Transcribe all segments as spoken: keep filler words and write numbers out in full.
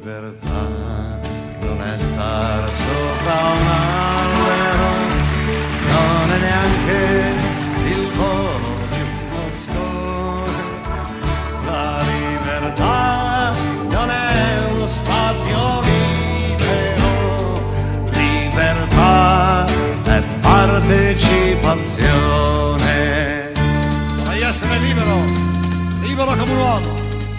libertà non è star sopra un albero, non è neanche il volo di un moscone. La libertà non è uno spazio libero, libertà è partecipazione. Vorrei essere libero, libero come un uomo.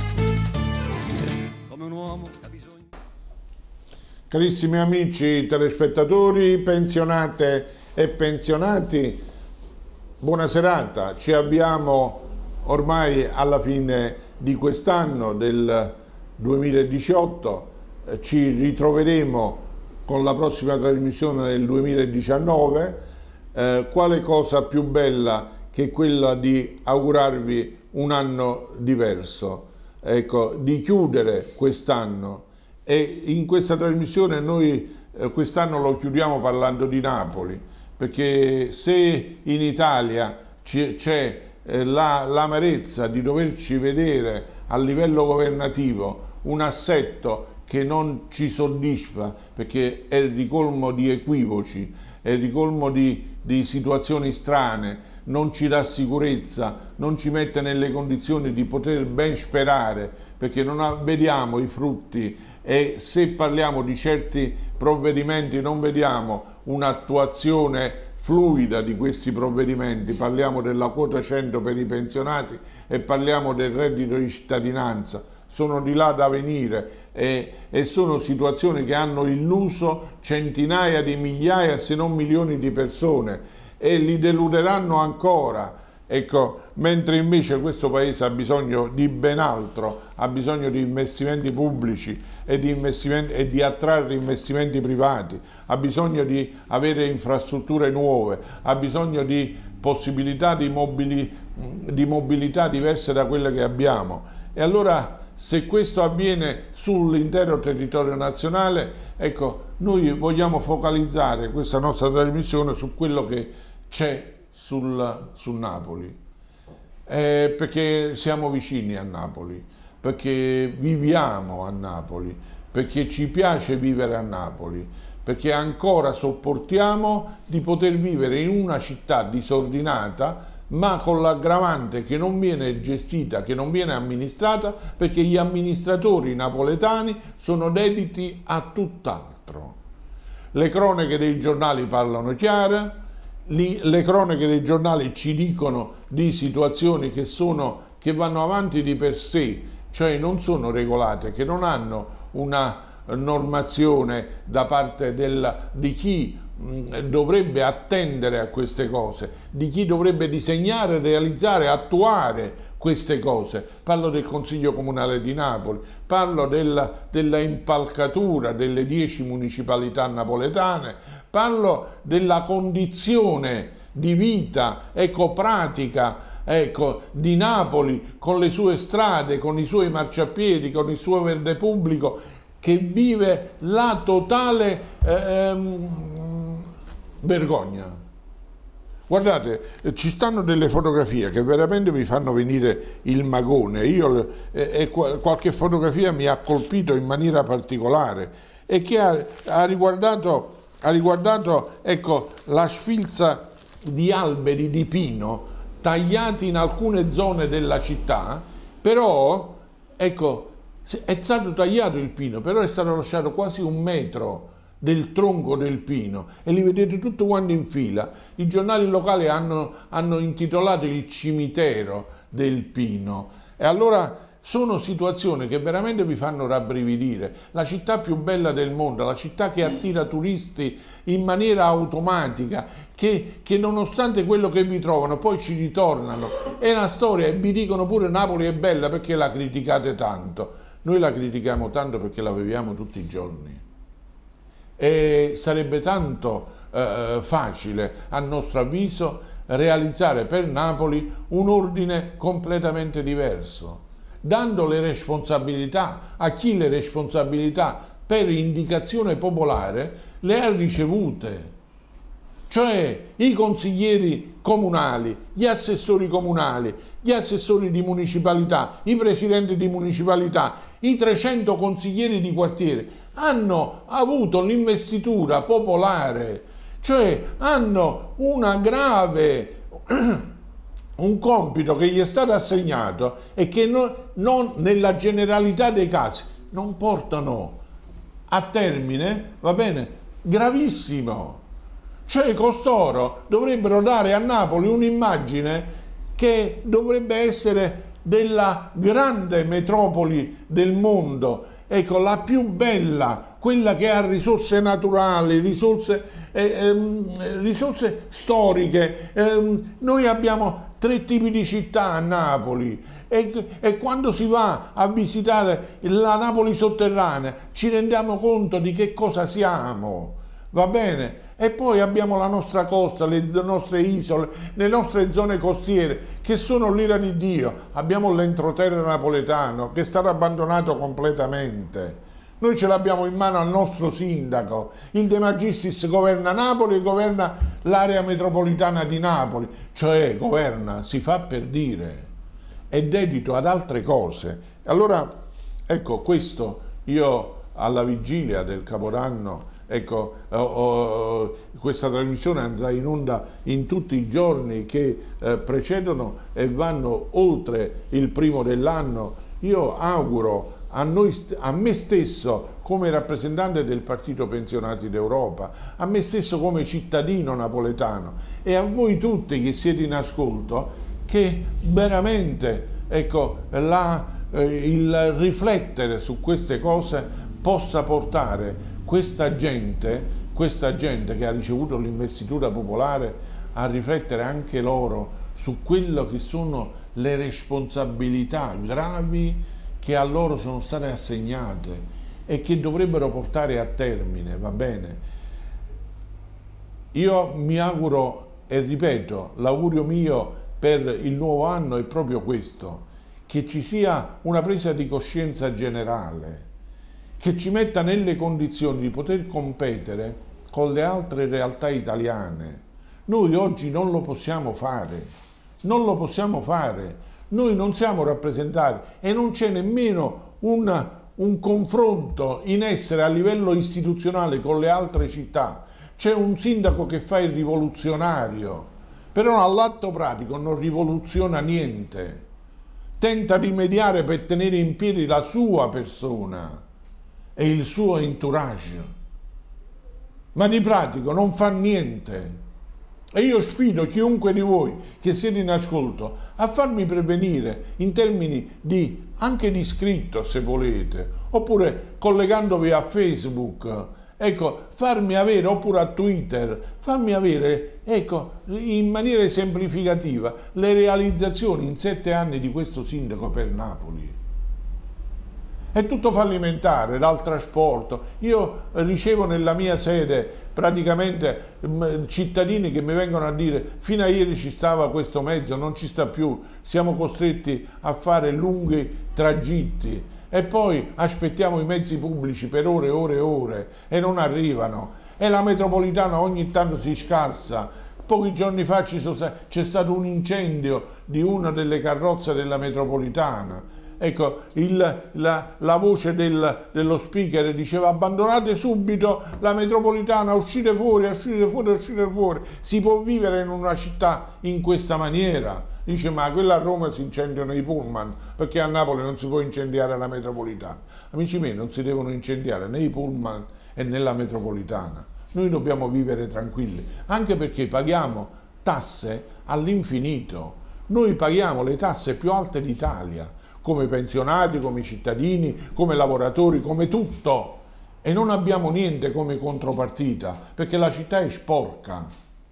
Carissimi amici telespettatori, pensionate e pensionati, buona serata. Ci avviamo ormai alla fine di quest'anno del duemiladiciotto, ci ritroveremo con la prossima trasmissione del duemiladiciannove. Eh, quale cosa più bella che quella di augurarvi un anno diverso, ecco, di chiudere quest'anno. E in questa trasmissione noi eh, quest'anno lo chiudiamo parlando di Napoli, perché se in Italia c'è eh, l'amarezza di doverci vedere a livello governativo un assetto che non ci soddisfa, perché è ricolmo di equivoci, è ricolmo di, di situazioni strane, non ci dà sicurezza, non ci mette nelle condizioni di poter ben sperare, perché non vediamo i frutti. E se parliamo di certi provvedimenti non vediamo un'attuazione fluida di questi provvedimenti, parliamo della quota cento per i pensionati e parliamo del reddito di cittadinanza, sono di là da venire e, e sono situazioni che hanno illuso centinaia di migliaia se non milioni di persone e li deluderanno ancora. Ecco, mentre invece questo paese ha bisogno di ben altro, ha bisogno di investimenti pubblici e di, investimenti, e di attrarre investimenti privati, ha bisogno di avere infrastrutture nuove, ha bisogno di possibilità di, mobili, di mobilità diverse da quelle che abbiamo. E allora, se questo avviene sull'intero territorio nazionale, ecco, noi vogliamo focalizzare questa nostra trasmissione su quello che c'è sul, su Napoli, eh, perché siamo vicini a Napoli, perché viviamo a Napoli, perché ci piace vivere a Napoli, perché ancora sopportiamo di poter vivere in una città disordinata, ma con l'aggravante che non viene gestita, che non viene amministrata, perché gli amministratori napoletani sono dediti a tutt'altro. Le cronache dei giornali parlano chiaro. Le cronache dei giornali ci dicono di situazioni che, sono, che vanno avanti di per sé, cioè non sono regolate, che non hanno una normazione da parte del, di chi mh, dovrebbe attendere a queste cose, di chi dovrebbe disegnare, realizzare, attuare queste cose. Parlo del Consiglio Comunale di Napoli, parlo della, della impalcatura delle dieci municipalità napoletane, parlo della condizione di vita, ecco, pratica, ecco, di Napoli, con le sue strade, con i suoi marciapiedi, con il suo verde pubblico, che vive la totale ehm, vergogna. Guardate, ci stanno delle fotografie che veramente mi fanno venire il magone. Io, eh, eh, qualche fotografia mi ha colpito in maniera particolare e che ha, ha riguardato, ha riguardato ecco, la sfilza di alberi di pino tagliati in alcune zone della città, però ecco, è stato tagliato il pino, però è stato lasciato quasi un metro del tronco del pino e li vedete tutti quanti in fila. I giornali locali hanno, hanno intitolato il cimitero del pino. E allora sono situazioni che veramente vi fanno rabbrividire. La città più bella del mondo, la città che attira turisti in maniera automatica, che, che nonostante quello che vi trovano poi ci ritornano. È una storia e vi dicono pure Napoli è bella, perché la criticate tanto. Noi la critichiamo tanto perché la viviamo tutti i giorni. E sarebbe tanto eh, facile, a nostro avviso, realizzare per Napoli un ordine completamente diverso, dando le responsabilità a chi le responsabilità per indicazione popolare le ha ricevute. cioè i consiglieri comunali, gli assessori comunali, gli assessori di municipalità, i presidenti di municipalità, i trecento consiglieri di quartiere hanno avuto l'investitura popolare, cioè hanno una grave, un compito che gli è stato assegnato e che non, non nella generalità dei casi non portano a termine, va bene, gravissimo. Cioè costoro dovrebbero dare a Napoli un'immagine che dovrebbe essere della grande metropoli del mondo, ecco, la più bella, quella che ha risorse naturali, risorse, eh, ehm, risorse storiche. Eh, noi abbiamo tre tipi di città a Napoli e, e quando si va a visitare la Napoli sotterranea ci rendiamo conto di che cosa siamo, va bene? E poi abbiamo la nostra costa, le nostre isole, le nostre zone costiere che sono l'ira di Dio. Abbiamo l'entroterra napoletano che è stato abbandonato completamente. Noi ce l'abbiamo in mano al nostro sindaco. Il De Magistris governa Napoli e governa l'area metropolitana di Napoli, cioè governa, si fa per dire, è dedito ad altre cose. Allora, ecco, questo io alla vigilia del Capodanno, ecco, oh, oh, questa trasmissione andrà in onda in tutti i giorni che eh, precedono e vanno oltre il primo dell'anno. Io auguro a, noi, a me stesso come rappresentante del Partito Pensionati d'Europa, a me stesso come cittadino napoletano e a voi tutti che siete in ascolto, che veramente, ecco, la, eh, il riflettere su queste cose possa portare questa gente, questa gente che ha ricevuto l'investitura popolare a riflettere anche loro su quello che sono le responsabilità gravi che a loro sono state assegnate e che dovrebbero portare a termine, va bene? Io mi auguro e ripeto, l'augurio mio per il nuovo anno è proprio questo, che ci sia una presa di coscienza generale, che ci metta nelle condizioni di poter competere con le altre realtà italiane. Noi oggi non lo possiamo fare, non lo possiamo fare, noi non siamo rappresentati e non c'è nemmeno una, un confronto in essere a livello istituzionale con le altre città. C'è un sindaco che fa il rivoluzionario, però all'atto pratico non rivoluziona niente, tenta di mediare per tenere in piedi la sua persona e il suo entourage, ma di pratico non fa niente. E io sfido chiunque di voi che siete in ascolto a farmi pervenire in termini di anche di scritto, se volete, oppure collegandovi a Facebook, ecco, farmi avere, oppure a Twitter, farmi avere, ecco, in maniera esemplificativa le realizzazioni in sette anni di questo sindaco per Napoli. È tutto fallimentare, dal trasporto. Io ricevo nella mia sede praticamente cittadini che mi vengono a dire: fino a ieri ci stava questo mezzo, non ci sta più, siamo costretti a fare lunghi tragitti e poi aspettiamo i mezzi pubblici per ore e ore e ore e non arrivano. E la metropolitana ogni tanto si scassa. Pochi giorni fa c'è stato un incendio di una delle carrozze della metropolitana. Ecco, il, la, la voce del, dello speaker diceva: abbandonate subito la metropolitana, uscite fuori, uscite fuori, uscite fuori. Si può vivere in una città in questa maniera? Dice: ma quella a Roma si incendiano i pullman, perché a Napoli non si può incendiare la metropolitana. Amici miei, non si devono incendiare né i pullman e né la metropolitana. Noi dobbiamo vivere tranquilli, anche perché paghiamo tasse all'infinito. Noi paghiamo le tasse più alte d'Italia, come pensionati, come cittadini, come lavoratori, come tutto, e non abbiamo niente come contropartita, perché la città è sporca,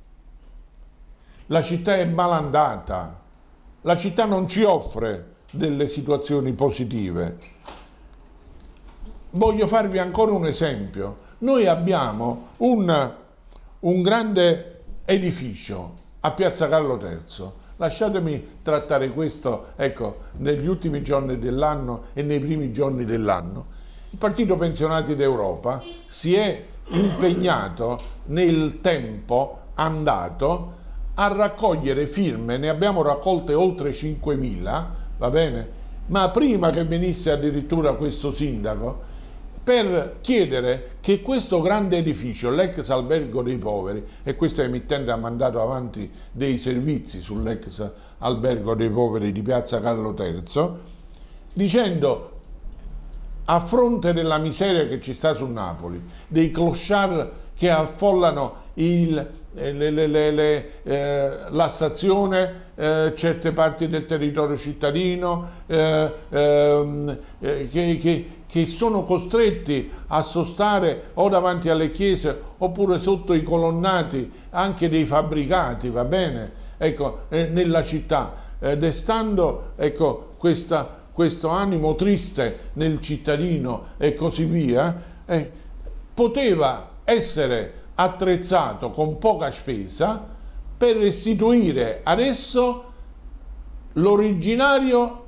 la città è malandata, la città non ci offre delle situazioni positive. Voglio farvi ancora un esempio. Noi abbiamo un, un grande edificio a Piazza Carlo terzo. Lasciatemi trattare questo, ecco, negli ultimi giorni dell'anno e nei primi giorni dell'anno. Il Partito Pensionati d'Europa si è impegnato nel tempo andato a raccogliere firme, ne abbiamo raccolte oltre cinquemila, va bene? Ma prima che venisse addirittura questo sindaco, per chiedere che questo grande edificio, l'ex albergo dei poveri, e questa emittente ha mandato avanti dei servizi sull'ex albergo dei poveri di Piazza Carlo terzo, dicendo, a fronte della miseria che ci sta su Napoli, dei clochard che affollano il, le, le, le, le, eh, la stazione, eh, certe parti del territorio cittadino, eh, eh, che, che, che sono costretti a sostare o davanti alle chiese oppure sotto i colonnati anche dei fabbricati, va bene? Ecco, eh, nella città, eh, destando, ecco, questa questo animo triste nel cittadino e così via, eh, poteva essere attrezzato con poca spesa per restituire adesso l'originario,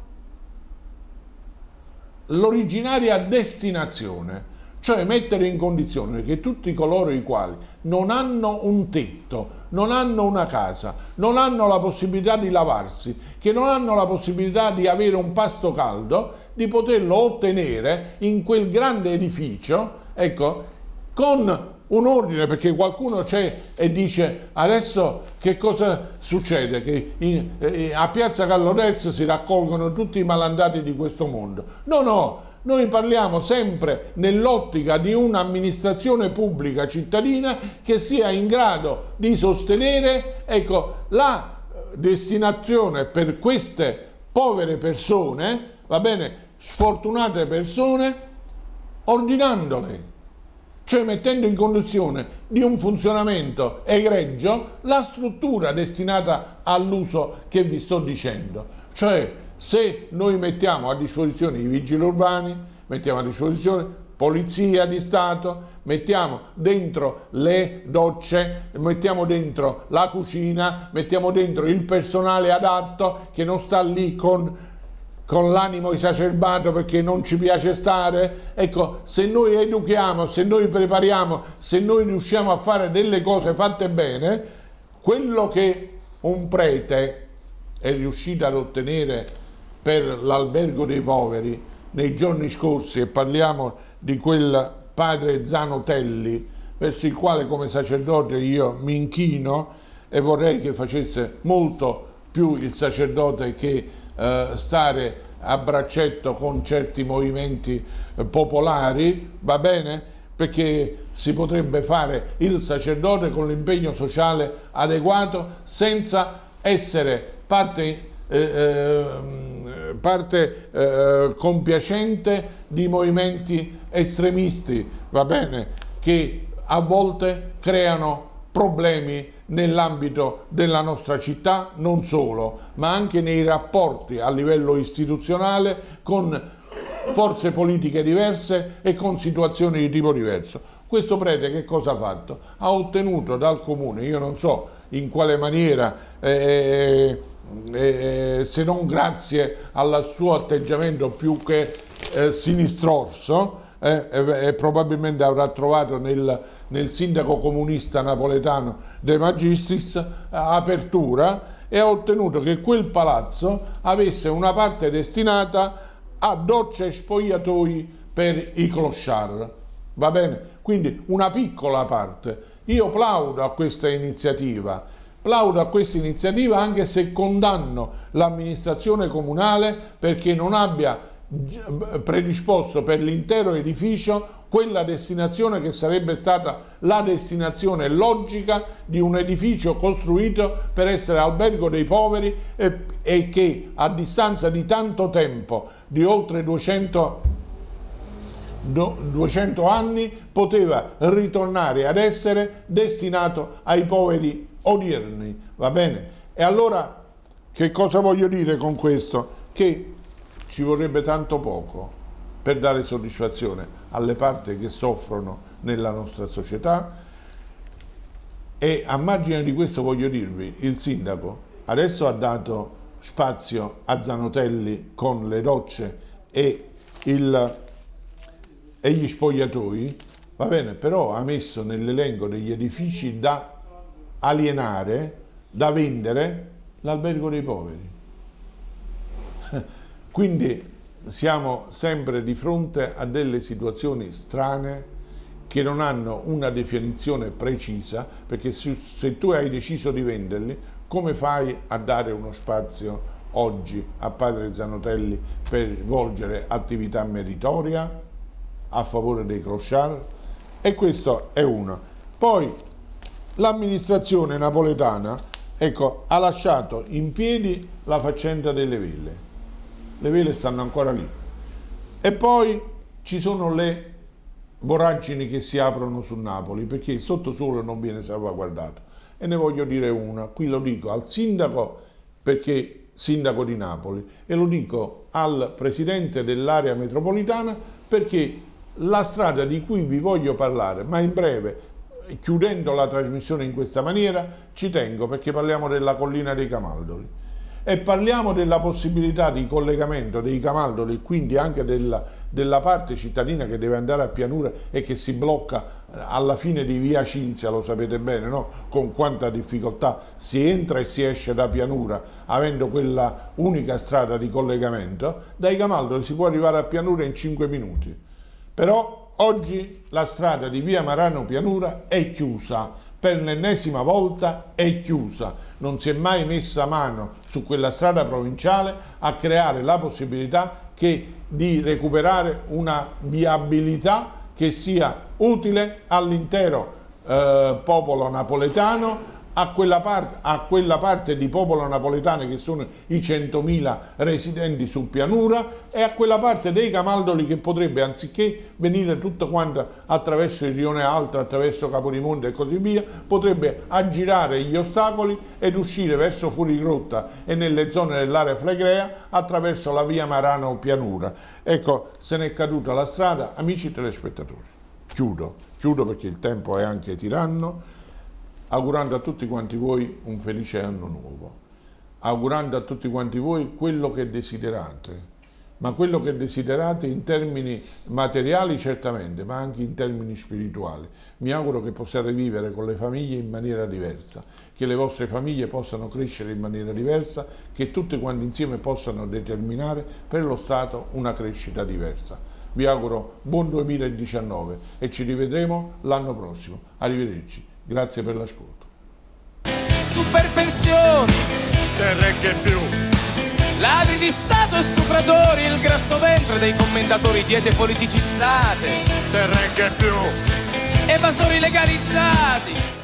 l'originaria destinazione, cioè mettere in condizione che tutti coloro i quali non hanno un tetto, non hanno una casa, non hanno la possibilità di lavarsi, che non hanno la possibilità di avere un pasto caldo, di poterlo ottenere in quel grande edificio, ecco, con un ordine, perché qualcuno c'è e dice adesso che cosa succede? Che in, eh, a Piazza Carlo terzo si raccolgono tutti i malandati di questo mondo. No, no, noi parliamo sempre nell'ottica di un'amministrazione pubblica cittadina che sia in grado di sostenere, ecco, la destinazione per queste povere persone, va bene, sfortunate persone, ordinandole, cioè mettendo in condizione di un funzionamento egregio la struttura destinata all'uso che vi sto dicendo. Cioè, se noi mettiamo a disposizione i vigili urbani, mettiamo a disposizione polizia di Stato, mettiamo dentro le docce, mettiamo dentro la cucina, mettiamo dentro il personale adatto che non sta lì con con l'animo esacerbato perché non ci piace stare, ecco, se noi educhiamo, se noi prepariamo, se noi riusciamo a fare delle cose fatte bene, quello che un prete è riuscito ad ottenere per l'albergo dei poveri nei giorni scorsi, e parliamo di quel padre Zanotelli, verso il quale come sacerdote io mi inchino e vorrei che facesse molto più il sacerdote che Eh, stare a braccetto con certi movimenti eh, popolari, va bene? Perché si potrebbe fare il sacerdote con l'impegno sociale adeguato senza essere parte, eh, eh, parte eh, compiacente di movimenti estremisti, va bene? Che a volte creano problemi nell'ambito della nostra città, non solo, ma anche nei rapporti a livello istituzionale con forze politiche diverse e con situazioni di tipo diverso. Questo prete che cosa ha fatto? Ha ottenuto dal comune, io non so in quale maniera, eh, eh, se non grazie al suo atteggiamento più che eh, sinistrorso, eh, e, e probabilmente avrà trovato nel nel sindaco comunista napoletano De Magistris apertura, e ha ottenuto che quel palazzo avesse una parte destinata a docce e spogliatoi per i clochard, va bene? Quindi una piccola parte. Io plaudo a questa iniziativa, plaudo a questa iniziativa anche se condanno l'amministrazione comunale perché non abbia predisposto per l'intero edificio quella destinazione che sarebbe stata la destinazione logica di un edificio costruito per essere albergo dei poveri e, e che a distanza di tanto tempo, di oltre duecento, duecento anni, poteva ritornare ad essere destinato ai poveri odierni, va bene? E allora che cosa voglio dire con questo? Che ci vorrebbe tanto poco per dare soddisfazione alle parti che soffrono nella nostra società, e a margine di questo voglio dirvi, il sindaco adesso ha dato spazio a Zanotelli con le docce e, il, e gli spogliatoi, va bene, però ha messo nell'elenco degli edifici da alienare, da vendere l'albergo dei poveri. Quindi siamo sempre di fronte a delle situazioni strane che non hanno una definizione precisa, perché se, se tu hai deciso di venderli, come fai a dare uno spazio oggi a Padre Zanotelli per svolgere attività meritoria a favore dei clochard? E questo è uno. Poi l'amministrazione napoletana, ecco, ha lasciato in piedi la faccenda delle vele. Le vele stanno ancora lì. E poi ci sono le voragini che si aprono su Napoli, perché il sottosuolo non viene salvaguardato. E ne voglio dire una, qui lo dico al sindaco, perché sindaco di Napoli, e lo dico al presidente dell'area metropolitana, perché la strada di cui vi voglio parlare, ma in breve, chiudendo la trasmissione in questa maniera, ci tengo, perché parliamo della collina dei Camaldoli e parliamo della possibilità di collegamento dei Camaldoli e quindi anche della, della parte cittadina che deve andare a Pianura e che si blocca alla fine di via Cinzia, lo sapete bene, no? Con quanta difficoltà si entra e si esce da Pianura avendo quella unica strada di collegamento. Dai Camaldoli si può arrivare a Pianura in cinque minuti, però oggi la strada di via Marano Pianura è chiusa. Per l'ennesima volta è chiusa, non si è mai messa mano su quella strada provinciale a creare la possibilità che di recuperare una viabilità che sia utile all'intero eh, popolo napoletano, a quella, parte, a quella parte di popolo napoletano che sono i centomila residenti su Pianura e a quella parte dei Camaldoli che potrebbe, anziché venire tutto quanto attraverso il Rione Alto, attraverso Capodimonte e così via, potrebbe aggirare gli ostacoli ed uscire verso Fuorigrotta e nelle zone dell'area flegrea attraverso la via Marano Pianura. Ecco, se n'è caduta la strada. Amici telespettatori, chiudo, chiudo perché il tempo è anche tiranno, augurando a tutti quanti voi un felice anno nuovo, augurando a tutti quanti voi quello che desiderate, ma quello che desiderate in termini materiali certamente, ma anche in termini spirituali. Mi auguro che possiate vivere con le famiglie in maniera diversa, che le vostre famiglie possano crescere in maniera diversa, che tutti quanti insieme possano determinare per lo Stato una crescita diversa. Vi auguro buon duemiladiciannove e ci rivedremo l'anno prossimo. Arrivederci. Grazie per l'ascolto. Super pensioni, Terregge più, ladri di Stato e stupratori, il grasso ventre dei commentatori, diete politicizzate, Terregge più, evasori legalizzati.